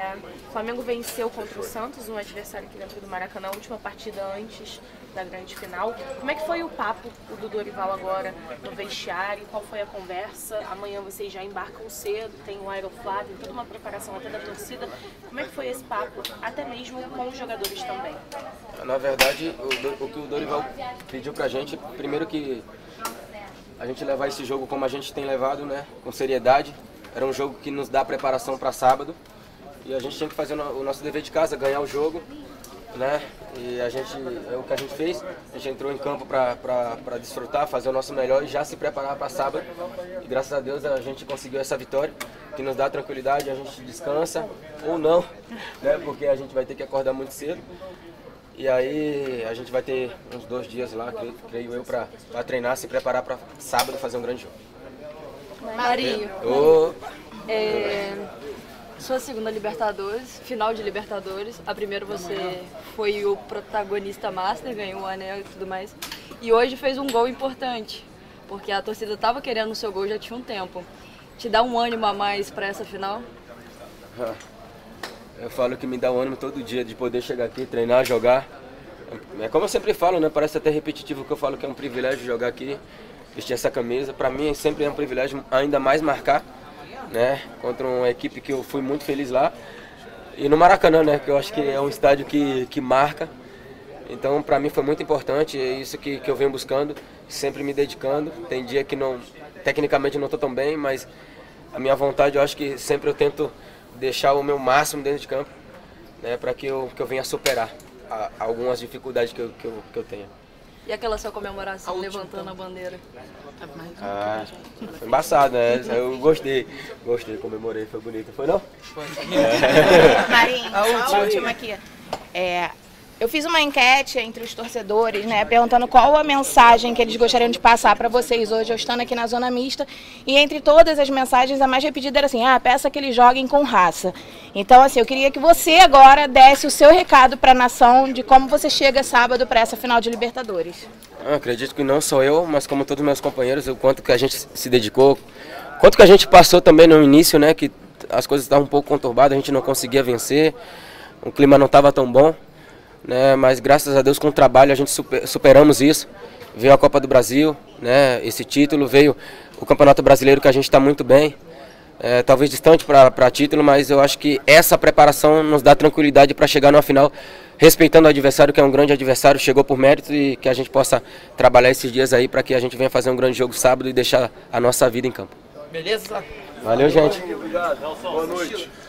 O Flamengo venceu contra o Santos, um adversário aqui dentro do Maracanã, a última partida antes da grande final. Como é que foi o papo do Dorival agora no vestiário? Qual foi a conversa? Amanhã vocês já embarcam cedo, tem o Aeroflá, tem toda uma preparação até da torcida. Como é que foi esse papo, até mesmo com os jogadores também? Na verdade, o que o Dorival pediu pra gente, primeiro que a gente levar esse jogo como a gente tem levado, né, com seriedade. Era um jogo que nos dá preparação para sábado e a gente tinha que fazer o nosso dever de casa, ganhar o jogo, né? E é o que a gente fez. A gente entrou em campo para desfrutar, fazer o nosso melhor e já se preparar para sábado. E graças a Deus a gente conseguiu essa vitória, que nos dá tranquilidade, a gente descansa ou não, né? Porque a gente vai ter que acordar muito cedo. E aí a gente vai ter uns 2 dias lá, creio eu, para treinar, se preparar para sábado fazer um grande jogo. Marinho, sua segunda Libertadores, final de Libertadores. A primeira você foi o protagonista master, ganhou o anel e tudo mais. E hoje fez um gol importante, porque a torcida estava querendo o seu gol já tinha um tempo. Te dá um ânimo a mais para essa final? Eu falo que me dá um ânimo todo dia de poder chegar aqui, treinar, jogar. É como eu sempre falo, né? Parece até repetitivo que eu falo que é um privilégio jogar aqui, vestir essa camisa. Para mim sempre é um privilégio ainda mais marcar, né? Contra uma equipe que eu fui muito feliz lá. E no Maracanã, né? Que eu acho que é um estádio que marca. Então para mim foi muito importante, é isso que eu venho buscando, sempre me dedicando. Tem dia que tecnicamente não estou tão bem, mas a minha vontade eu acho que sempre eu tento deixar o meu máximo dentro de campo, né? Para que eu venha superar algumas dificuldades que eu tenho. E aquela sua comemoração levantando a bandeira? Foi embaçado, né? Eu gostei, comemorei, foi bonito, foi não? Foi. Marinho, só a última aqui. Eu fiz uma enquete entre os torcedores, né, perguntando qual a mensagem que eles gostariam de passar para vocês hoje, eu estando aqui na zona mista, e entre todas as mensagens, a mais repetida era assim, peça que eles joguem com raça. Então, assim, eu queria que você agora desse o seu recado para a nação de como você chega sábado para essa final de Libertadores. Eu acredito que não só eu, mas como todos os meus companheiros, o quanto que a gente se dedicou, quanto que a gente passou também no início, né, que as coisas estavam um pouco conturbadas, a gente não conseguia vencer, o clima não estava tão bom. Né, mas graças a Deus com o trabalho a gente superamos isso. Veio a Copa do Brasil, né, esse título, veio o Campeonato Brasileiro que a gente está muito bem, talvez distante para título, mas eu acho que essa preparação nos dá tranquilidade para chegar na final, respeitando o adversário, que é um grande adversário, chegou por mérito, e que a gente possa trabalhar esses dias aí para que a gente venha fazer um grande jogo sábado e deixar a nossa vida em campo. Beleza? Valeu, gente. Obrigado. Boa noite.